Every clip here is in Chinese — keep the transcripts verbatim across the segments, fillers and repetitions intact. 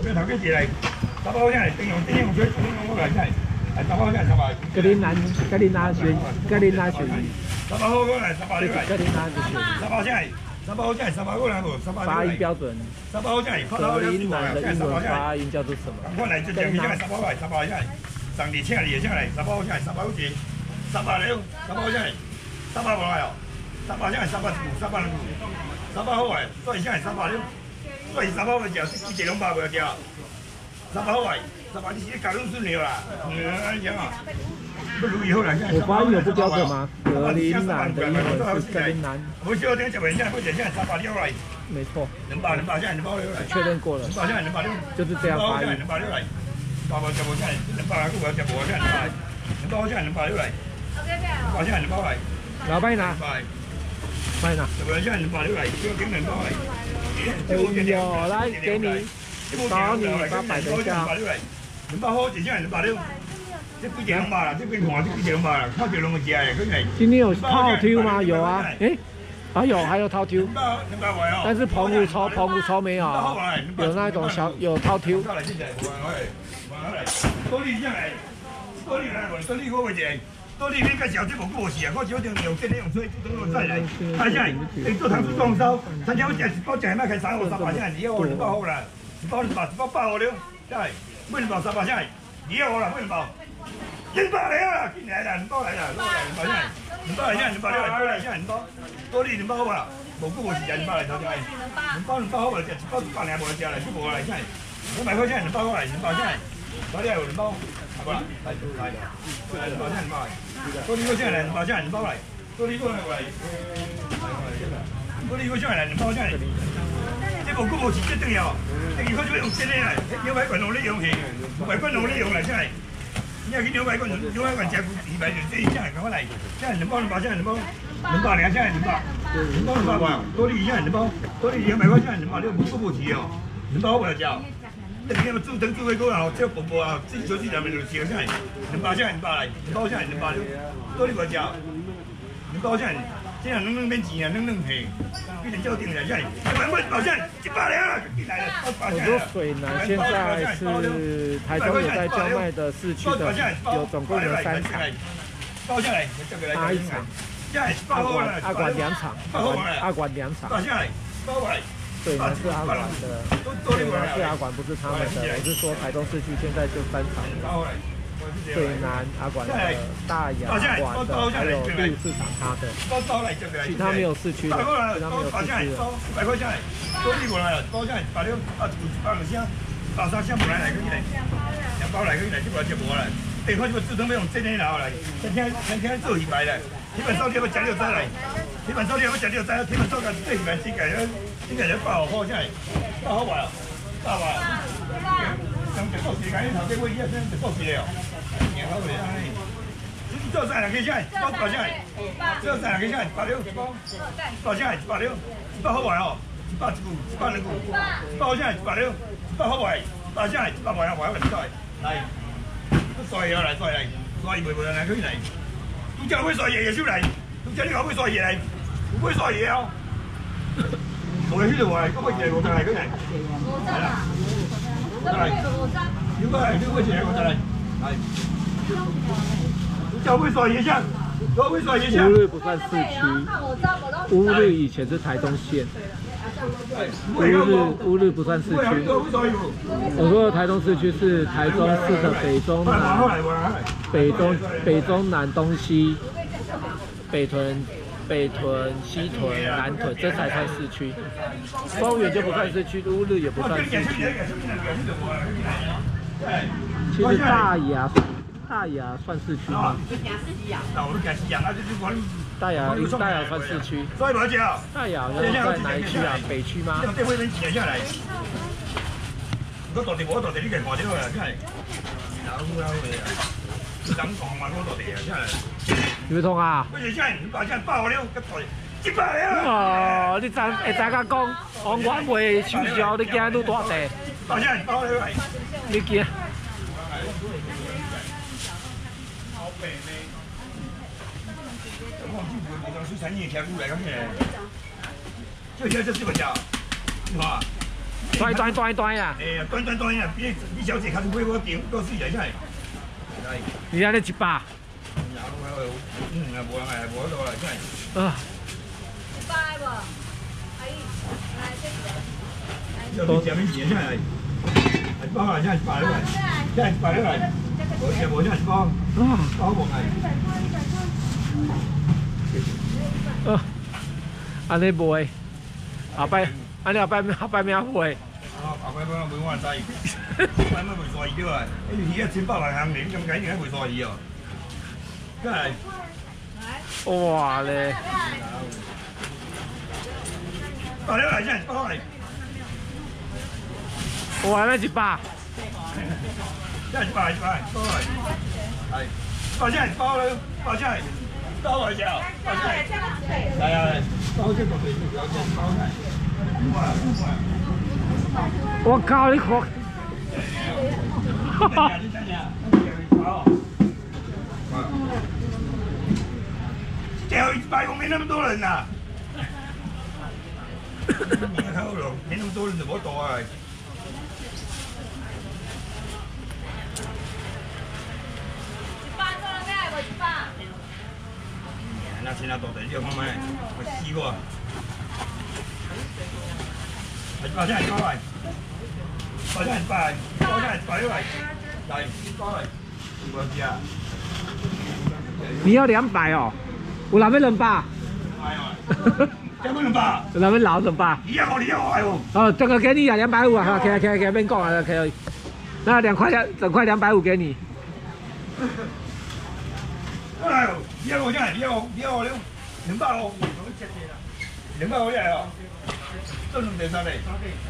边头家一来，三百块钱，顶用顶用水，顶用我来菜，来三百块钱三百。 格林兰，格林拿选，格林拿选。 三百块过来，三百六来。 格林拿选。 三百钱，三百块钱，三百过来不？三百。 发音标准。 三百块钱， 格林兰的英文发音叫做什么？ 我来这两块钱，三百块，三百块钱。上地请你，请来，三百块钱，三百块钱，三百六，三百块钱，三百过来哦。三百钱，三百五，三百两股，三百好哎，所以现在三百六，所以三百块钱，一节两百不要掉。三百好哎，三百你是搞拢顺了啦，嗯，安讲啊，不如以后来讲。 我发音有不标准吗？格林兰的英文是格林兰。 我晓得这边现在不现在三百六来。 没错。 两百两百现在两百六来。 确认过了。 两百现在两百六。 就是这样发音。 两百六来。八百十五现在两百来，我十五现在两百，两百现在两百六来。两百现在两百来。 老板拿。卖哪？ 十五现在两百六来，就顶两百来。 哎呦，来给你。找你八百的价。 两百好，一件两百六。这几件两百啦，这边看这几件两百啦，看到两个价的，可能。 今天有套抽吗？有啊，哎，还有还有套抽。但是澎湖抽澎湖抽没有，有那种小有套抽。 多利上来，多利来，多利我会者。多利你介绍这无过时啊，我少定用这用水，等我再来。看下，你做糖醋装烧，三千我食一包食卖开三五三百钱，二我两包好啦，一包两百，一包百五了，来，买两包三百钱，二我啦，买两包，两百来啦，进来啦，两包来啦，两包来，两包来钱，两包六来，多来钱，两包，多利两包好啦，无过时食两包来头食，两包两包好啦，食一包一百两无食啦，就无来钱，两百块钱两包过来，两包钱，多利有两包。好啦，来来，来两包钱两包来，多利我先来两包钱两包来，多利我来过来，多利我先来两包钱，这无过无时这等哦，等于我就用真的来，牛排馆用咧用去，牛排馆用咧用来先来，你要去牛排馆，牛排馆食二百就这一下赶快来，现在两包两包现在两包，两包两现在两包，两包两包哇，多利现在两包，多利两百块现在两包，你无过无时哦，两包我来食。等下煮等煮火锅啊，这薄薄啊，这小鸡两面就烧起来，两包下两包来，两包下两包了，多你无食，两包下，这样冷冷免钱啊，冷冷皮，变成叫定来下，一万块包下一百两啊，进来了， 我说水南现在是台中有在叫卖的市区的，有总共有三场， 包下来， 八一场，阿管阿管两场，阿管两场， 包下来，包过来。 水南是阿管的，水南是阿管，不是他们的。我是说台中市区现在就三场，水南阿管的、大雅管的，还有第五市场他的，其他没有市区的，其他没有市区的。 百块钱，多利过来了，包下百六啊，一百两箱，百三箱不来来个来，两包来个来，这个就无了。等下就自动要用真的拿来，天天天天做一百来，天板烧店要食六仔来，天板烧店要食六仔，天板烧个最一百几个。这个人八号现在八号完了，八万。上一个时间头这位医生就过去了，然后就安尼。你做三两个钱，包多少钱？做三两个钱，八六，多少钱？八六，八好完哦，八一股，八两股，多少钱？八六，八好完，多少钱？八万啊，万万来，来，刷嘢来，刷嚟，刷嘢袂袂来，佢嚟。都叫會刷嘢嘅出嚟，都叫你講會刷嘢嚟，唔會刷嘢哦。冇喺呢度話，嗰個嘢我就係嗰人，係啦，係，應該係呢個嘢我就係，係，叫會刷嘢先，都會刷嘢先。 烏日不算市區，烏日以前是台中縣，烏日烏日不算市區。我說的台中市區是台中市的北中南、北中北中南東西、北屯。北屯、西屯、南屯，这才算市区。丰原就不算市区，乌日也不算市区。其实大雅，大雅算市区吗？大雅，大雅算市区。大雅好像在哪一区啊？北区吗？我到地我到地你嘅看到啊，真係。有痛啊！哦，你知会知甲讲，王我袂收销，你惊愈大地？你惊？这这这这么讲，哇！ 端端端端啊！ 哎呀，端端端呀，比你小姐较是买我平够水来，真系。 你安尼一百？ 嗯，啊，无人来，无多啦，真系。 啊。 一百无？阿姨，来这个。 都前面钱真系，一包啊，真系一百来，真系一百来，无钱无真系一包，包无来。 呃，安尼卖，后摆，安尼后摆后摆咩卖？ 啊，后摆我卖我知，后摆卖卖沙鱼了，迄鱼啊千百万行年，咁解定卖沙鱼哦，真系。 哇咧！ 包了来，真系包来。 哇，那一百。 真系一百一百，包来，系，包真系包了，包真系。包来少，包真系。系啊，包即个肥肉有只包真系。 我靠，你看！哈哈。 掉一百，我没那么多人呐。你看我没那么多人怎么多啊？ 一百做咩？无一百。 那现在多的你看咩？我试过。一百真系包来，包真系一百，包真系一百来，来包来，我知啊。 你要两百哦，有哪边两百？ 这不能吧？ 有哪边老怎么办？ 你要我，你要我，哎呦！ 哦，这个给你啊，两百五啊，好，可以可以可以，别讲了，可以。那两块两整块两百五给你。 哎呦，你要我真系，你要我，你要我两两百五，两百五嚟哦，都两地三地。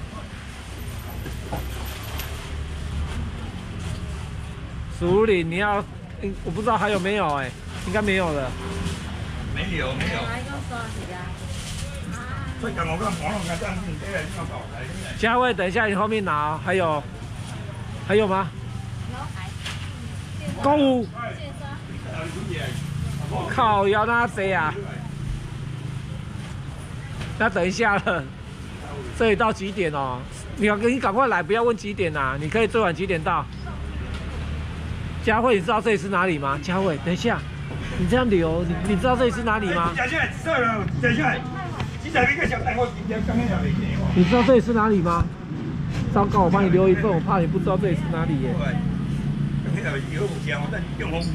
熟龄你要，嗯，我不知道还有没有哎、欸，应该没有了。 没有没有。所以讲我讲网络上这样子，这个要搞来。 嘉惠，等一下你后面拿、哦，还有，还有吗？购物。靠，要那谁啊？那等一下了，这里到几点哦？你要你赶快来，不要问几点呐、啊，你可以最晚几点到？嘉惠，你知道这里是哪里吗？嘉惠，等一下，你这样留，你你知道这里是哪里吗？ 等一下，算了，等一下，你在那个小蛋糕今天刚刚要来给我。 你知道这里是哪里吗？糟糕，我帮你留一份，我怕你不知道这里是哪里耶。 对，刚刚要有钱，我在用红。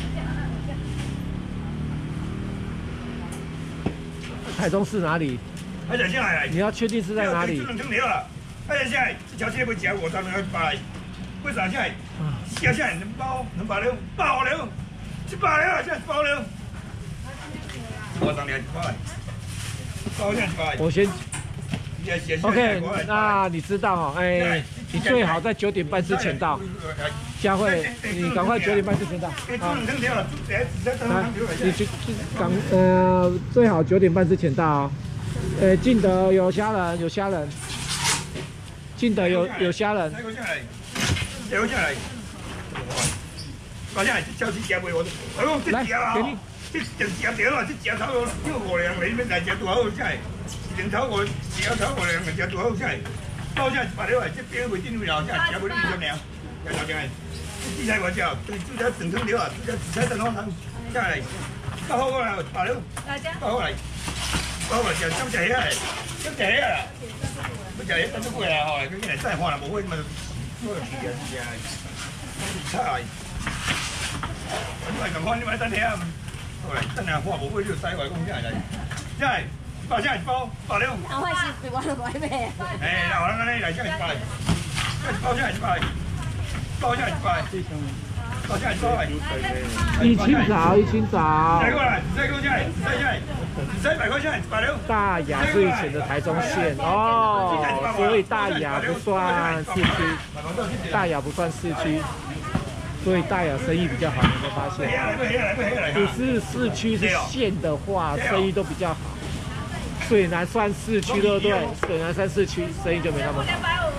台中市哪里？ 还在下来。 你要确定是在哪里？ 只能成了了。还在下来，这条街不夹我，当然要把。为啥下来？下下来能包能包了，包了，一百了，现在包了。我当年一百，包现在一百。 我先。OK， 那你知道哦，哎，你最好在九点半之前到。佳慧，你赶快九点半之前到。好。来，你去赶呃，最好九点半之前到哦。呃，进德有虾仁，有虾仁。进德有有虾仁。 留下来，好像这小吃夹袂我，我讲这夹啊，这这夹条啊，这夹头我叫五两，你们来夹多好菜，两头我夹头五两，夹多好菜，包下一百了，这边袂进入了，夹袂入去了，夹到这个，这菜我叫，对，这条整成了啊，这这菜等好汤下来，包好过来，八了，包好来，包好来夹，怎夹起来？怎夹起来？不夹起等都过来吼，佢今日真系可能冇会咁啊。我是人家，菜，我係咁看，你咪等下，好嚟，等下看無會，你就使我講真係嚟，真係包真係包，包了。 我係是我來買咩？ 誒，嗱，我諗緊你嚟真係包，包真係包，包真係包，包真係包嚟。 一清早，一清早。 再過來，再過真係，再真係，三百塊真係包了。 大雅是以前的台中县哦，所以大雅不算市区，大雅不算市区，所以大雅生意比较好，你有没有发现？不是市区是县的话，生意都比较好。水南算市区，对不对？水南算市区，生意就没那么好。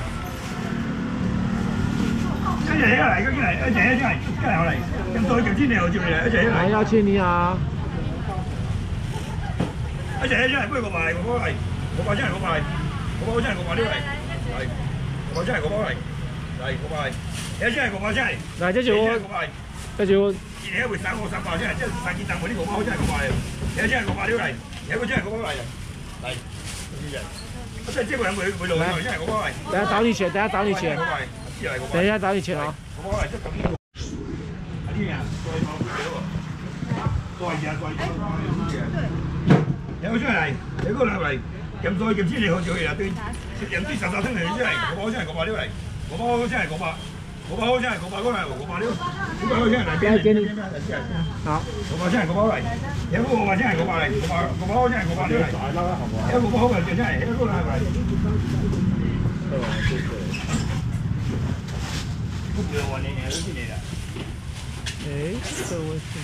一齊嚟，一齊嚟，一齊一齊，一齊嚟，咁多條天嚟我接嚟，一齊一嚟。 邀請你啊！ 一齊一齊，不如我買，我買，我買真係我買，我買真係我買呢嚟。 五包现在五包来，来五包来，现在五包现在， 来，这就我， 五包来， 这就我， 今年会三五三包现在，这是三斤当份，你五包现在五包来，现在五包六来，现在现在五包来，来，谢谢。我这这个人会会落来，现在五包来。 等下找你钱，等下找你钱，等一下找你钱哦。 五包来，这等你。啊，你啊，多一包不给我，多一件多一件。然后出来，这个来来。咁多咁先你好做嘢啦，對，飲啲雜雜湯嚟先係，我包先係我包料嚟，我包先係我包，我包先係我包嗰嚟，我包料，我包先係嚟邊？邊邊邊先係。好，我包先係我包嚟，有個我包先係我包嚟，我包我包先係我包料嚟，有個包好嘅真係，有個嚟嚟。不給我年年都進嚟啦。 誒，這位是。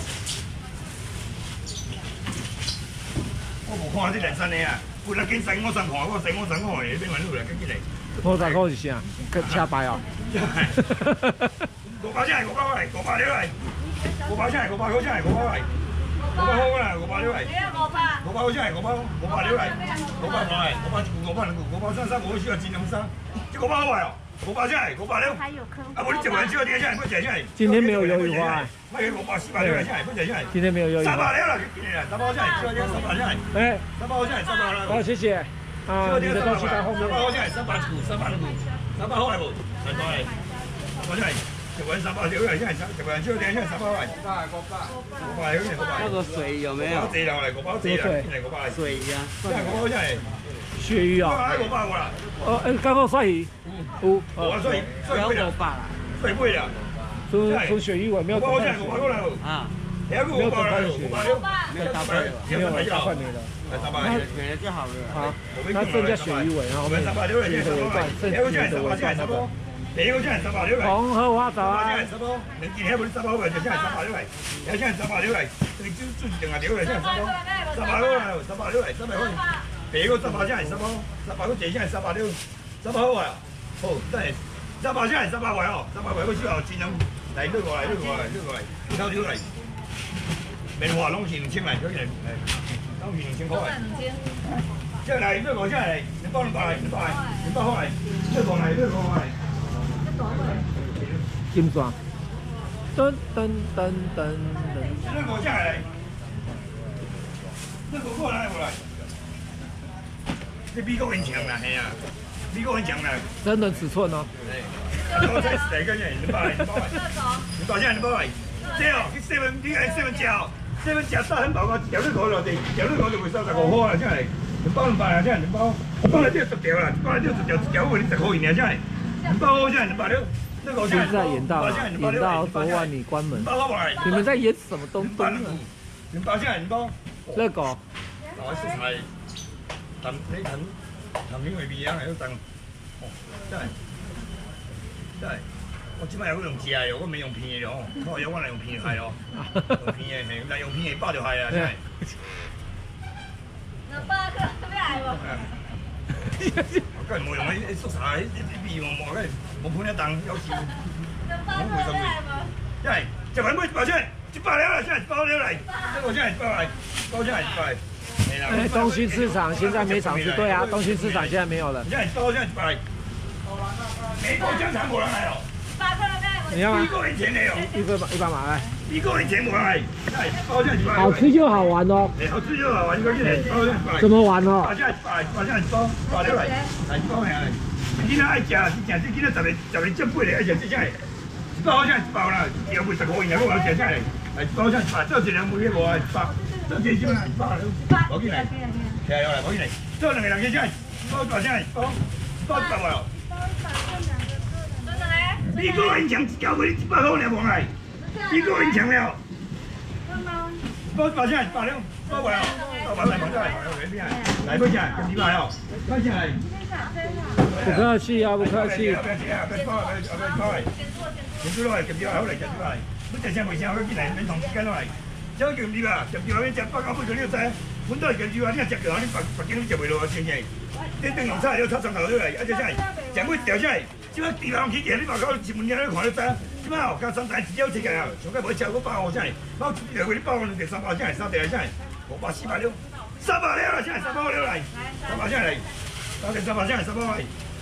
我無看啲人生嘅啊！我嚟見細我上行，我細我上我嚟，邊個呢度嚟跟住嚟？ 我大哥是啥？跟車牌哦。 我包先係我包嚟，我包料嚟。我包先係我包好先係我包嚟。我包好啦，我包料嚟。我包好先係我包，我包料嚟。我包嚟，我包我包我包三三，我需要金龍三。這個包好嚟哦。我包先係我包料。啊，我你這個人需要點先係，不謝先係。今天沒有魷魚花。唔係我包四百料嚟先係，不謝先係。今天沒有魷魚花。三百料啦，今年三百先係，需要點三百先係。哎，三百先係三百啦。好，謝謝。啊，你的東西在後面。三百先係三百股，三百股，三百好嚟冇？三百嚟，三百先係。一個人三百料嚟先係，一個人需要點先係三百嚟。八個八。個八有咩個八？那個水有沒有？個水嚟，個包水嚟，個八嚟。水呀。真係個包真係。鱈魚啊！個八個啦。哦，誒，剛剛鱈魚。有。我鱈魚，鱈魚個八啦。鱈魚啦。從從鱈魚尾沒有整塊魚。啊。沒有整塊鱈魚。沒有大塊，沒有大塊沒了。那沒了就好了。好，那剩下鱈魚尾，然後鱈魚的尾段，剩餘的尾段那個。紅荷花豆啊！你見喺嗰啲三百好嘅，就真係三百料嚟，有真係三百料嚟，你專專定係料嚟，真係三百，三百料嚟，三百料嚟，三百可以，第個三百真係三百，三百個字真係三百料，三百好啊！好，真係三百真係三百位哦，三百位嗰時候盡量嚟呢個嚟，呢個嚟，呢個嚟，抽料嚟，棉花攏是兩千嚟，嗰啲嚟，攏是兩千塊嚟。即係嚟呢個真係，你幫你買，你買，你幫我嚟，呢個嚟，呢個嚟。金磚，噔噔噔噔噔。那个下来，那个过来过来，这比个很强啦，系啊，比个很强啦。真的尺寸哦。哎，我才十个人，你包来，你包来，你包下你包来。这哦，你 seven 你係 seven 隻哦 ，seven 隻三很薄個，條呢個落地，條呢個就會收十五塊啦，真係。你包唔包啊？真係你包，包嚟都要十條啦，包嚟都要十條，十條會你十塊錢啊，真係。你包好真係，你包了。現在演到演到昨晚你關門，你們在演什麼東東啊？你包先，你包。那個。我食係燉你燉燉啲味味啊，喺度燉。哦，真係真係，我只係有用紙啊，有個未用片嘅咯，我有我嚟用片係咯，用片嘅係，但用片嘅包就係啊，真係。那包個咩嚟喎？我梗係冇用喺宿舍喺啲邊喎，我梗係冇判一檔，有時冇回收回，因為就揾杯包出嚟，一百料啦，真係包料嚟，呢個真係包嚟，包真係包嚟。哎，東興市場現在沒廠子，對啊，東興市場現在沒有了。真係包真係包嚟，美國香腸冇人嚟哦。你要嗎？一個人錢嚟哦，一個一百碼來。一個人錢冇人嚟，真係包真係包。好吃就好玩哦。好吃就好玩，呢個真係包真係包嚟。怎麼玩哦？包真係包嚟，包真係包包料嚟，係包嚟。今仔愛食，是食即今仔十個十個正八個愛食即只係，一包好像一包啦，又唔十塊錢，我話食只係，係一包好像一包，做一兩每個無啊一包，做一隻嘛一包，冇緊嚟，騎落嚟冇緊嚟，做兩個兩個只係，包大只係包包一百個咯。真的咧？你個人搶一條，你一百塊兩磅嚟，你個人搶了。包包只係包兩包個咯，包包嚟包出嚟，嚟邊啊？嚟邊只？咁點解哦？嗰只係。不客氣啊，不客氣。不要急啊，不要包，不要不要包嚟。夾住落嚟，夾住好嚟，夾住落嚟。你陣時未先，我見嚟，你同時間落嚟。將夾住啊，夾住落去隻北港杯佢呢個仔，本都係夾住啊，呢個夾住啊，啲北北京都夾唔落啊，正正。啲燈籠叉要插上頭都嚟，一隻真係，成杯掉出嚟，只不過地冷起嘅，啲北港前門嘅都看得仔，只不過加上大隻有隻嘅，上街冇炒嗰包真係，包住條嗰啲包，你哋三包真係三地真係，五百四百兩，三百兩啦真係三包兩嚟，三百真係嚟。我哋三百先係三百位，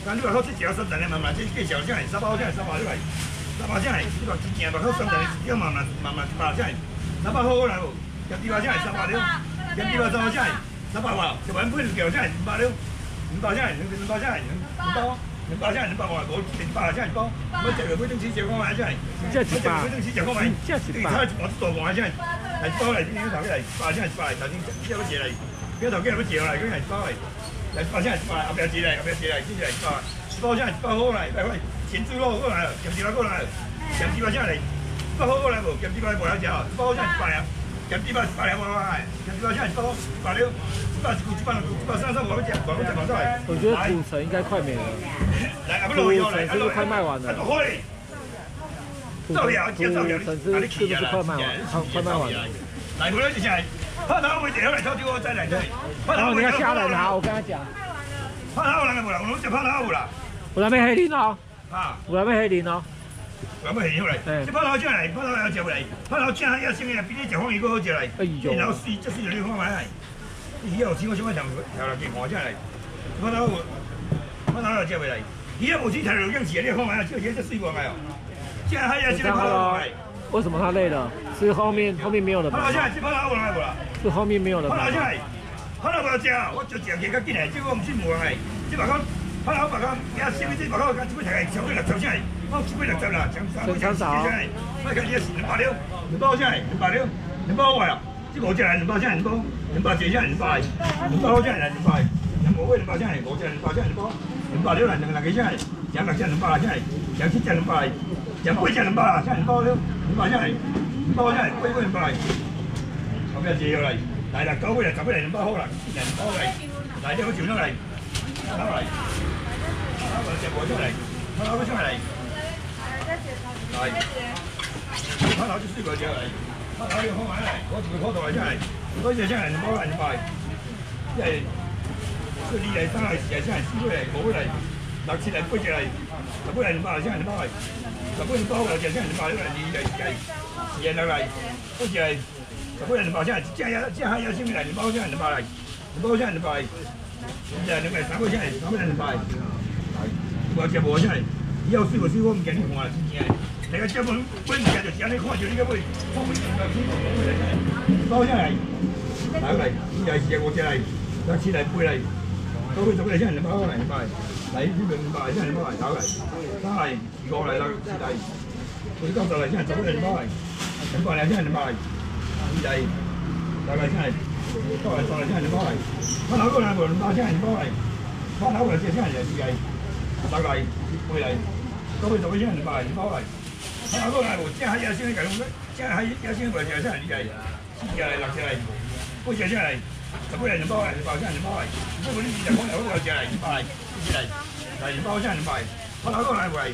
但你话好，这只要三层的慢慢，这计小只的，三百块只，三百你来，三百只的，你话一件嘛好三层的，一件慢慢慢慢一百只的，三百好好来无？咸猪肉只的三百了，咸猪肉三百只的，三百哇，一碗配条只的五百了，五百只的，两两百只的，两包，两百只的两百哇，无一百只一包，要食个每顿起食看买只的， 这一百， 每顿起食看买， 这一百， 你睇一大碗只的，来一包来，今天头家来，一百只一百，头先你要要食来，今头家要食来，今日一包来。来一百只一百，后边一来，后边一来，进来一百，一包只一百好来，一百块，咸猪肉过来了，咸猪肉过来了，咸猪肉只来，一百好过来无？咸猪肉无了食哦，一包只一百啊，咸猪肉一百两百块，咸猪肉只一包一百六，一百一股一百两股，一百三三我要食，我要食毛菜。 我觉得古城应该快没了， 来， 古城是不是快卖完了？ 古城是是不是快卖完？快快卖完了。 来，回来就下来。拍头会掉来，抽丢我再来。 然后你要吓人哈，我跟他讲。 拍头有人无啦？我只拍头有啦。 有人要黑林哦。 啊。 有人要黑林哦。 有人要黑林来。这拍头正来，拍头要食不来。拍头正要生的，比你食方鱼阁好食来。哎呦。然后水，这水就你看买来。伊要钱我想要条条来给换正来。拍头有，拍头要食不来。伊要无钱条条样子，你看买啊，这些这水过来哦。正还要生的拍头来。 为什么他累了？是后面后面没有了吗？ 拍头正，这拍头有人来无啦？ 是后面没有了吗？ 拍头正，拍头无食，我就食加较紧诶，这个我唔信无人诶。这把讲拍头把讲，也生的这把讲，讲这边大概超过六十正诶，我这边六十啦，将三百正诶。我看你是两百六，两百正诶，两百六，两百块啊。这五只来两百正，两百，两百正正两百，两百好正来两百，两百尾两百正诶，五只两百正两百，两百六来两个六个正诶，两六正两百正诶，两七正两百，两八正两百啦，正两百六。两百只来，两百只来，八尾两百来，后边接下来，来啦，九尾来，十尾来，两百好啦，两百来，来这个上上来，好来，好来，这无上来，好来，上来，来，好来，就四个只来，好来，好买来，我一个口头来上来，我这上来两百来两百，这是，这二来、三来、四来、上来、四尾来、五尾来、六七来、八只来，十尾来两百来，上来两百来。十尾两百好来，只只两百，两来二来四来，四来六来，五只来，十尾两百，只只呀只还要什么来？两百只两百来，两百只两百，四来两来，三尾只来，三尾来两百，无只无只来，以后水无水我唔惊你看啦，真正诶。那个只本本物件就是安尼看着你个尾，看袂清楚，清楚讲袂来只，两百只来，六来，四来四来五只来，六七来八来，九尾十尾来只两百好来两百。来，呢兩百，真係兩百嚟搞嚟，三嚟二個嚟啦，四嚟，佢九十嚟真係十嚟兩百嚟，兩百嚟真係兩百嚟，二嚟，六嚟真係，九嚟十嚟真係兩百嚟，翻頭嗰兩個兩百真係兩百嚟，翻頭嗰隻真係二嚟，六嚟，八嚟，九尾十尾真係兩百嚟，兩百嚟，翻頭嗰兩個真係有先嚟計咁多，真係有先嚟計真係二嚟，四嚟六隻嚟，八隻真係嚟，十尾嚟兩百嚟，兩百真係兩百嚟，不過呢二隻可能好有隻嚟，二百嚟。来，来两包真两百，我哪个来过来？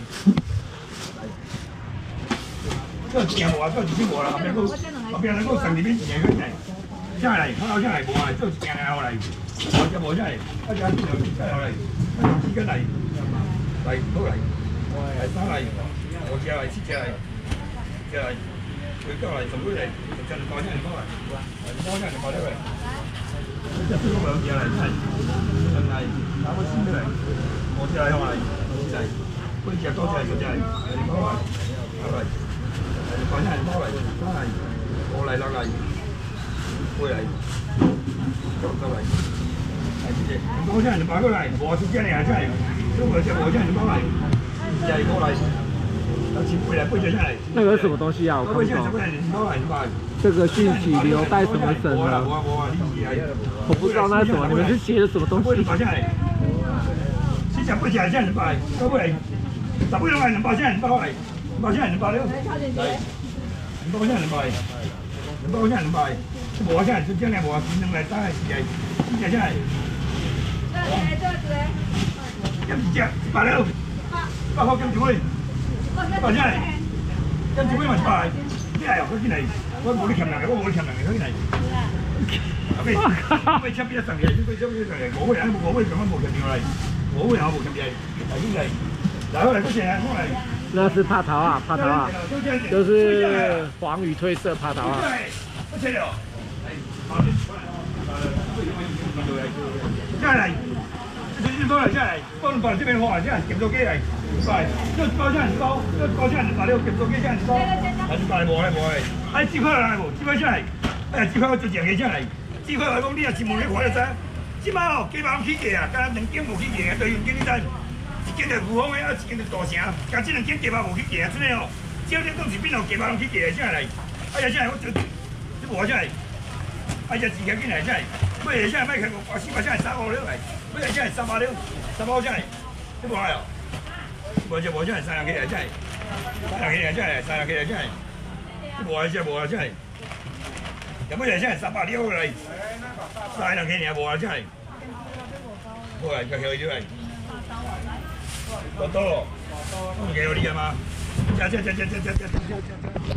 这钱无啊，这钱无啦，后边个后边那个省里面钱个来，下来，我老下来无啊，这钱好来，我这无下来，我这这下来，几个来，来好来，来三来，五只来，七只来，只来，佢九来，十尾来，十只两包真两包来，两包真两包来。这四个两只来，真系，真系，打个先嚟，我只嚟，我嚟，我只嚟，嗰只多只嚟，十只嚟，你包嚟，包嚟，你包真係包嚟，三嚟，五嚟六嚟，八嚟，九十嚟，係只，你包真係包過嚟，我只只嚟啊真係，都我只我真係包嚟，只係過嚟，有錢八嚟，八只真係。那个是什么东西啊？我看不懂。这个讯息流带什么神呢？我不知道那是什么，你们是写的什么东西？ 七十八只真两百，九尾，十尾兩百兩百真兩百嚟，兩百真兩百了，嚟，兩百真兩百，兩百真兩百，無真係真係無，兩嚟三係四係，四隻真係。一二隻一百了，一百塊金條尾，一百真係，金條尾咪一百，呢係佢見嚟。我冇你強人嘅，我冇你強人嘅，佢嚟。OK，咁你出邊一層嘅，佢出邊一層嘅，我會喺我會咁樣冇強人嚟，我會有冇強人嚟，嚟嚟，嚟過嚟嗰隻啊，過嚟。 那是帕陶啊，帕陶啊，就是黄羽褪色帕陶啊。 不切了，再來，這是这包来下来，包把这边花下来，捡多几来，来，这包下来包，这包下来把六捡多几下来包，还是把来无来无来，哎，几块来无？几块下来？哎，几块我就两个下来，几块来讲你也是问你看就知。即摆哦，鸡毛起价啊，敢两间无起价，对用经理单，一间就富丰的，啊一间就大城，甲这两间鸡毛无起价，真的哦，少点东西变到鸡毛拢起价下来，哎呀下来我就，这无下来，哎呀钱紧来下来，买下来卖开五百四百下来三五六来，买下来三百六，三百下来，这无来哦，无就无下来三两起来下来，三两起来下来，三两起来下来，这无来下无来下来。要不然现在三百六来，三两千年无啊，真系，无来个香蕉来，多多咯，唔给我你啊嘛，加加加加加加加加加。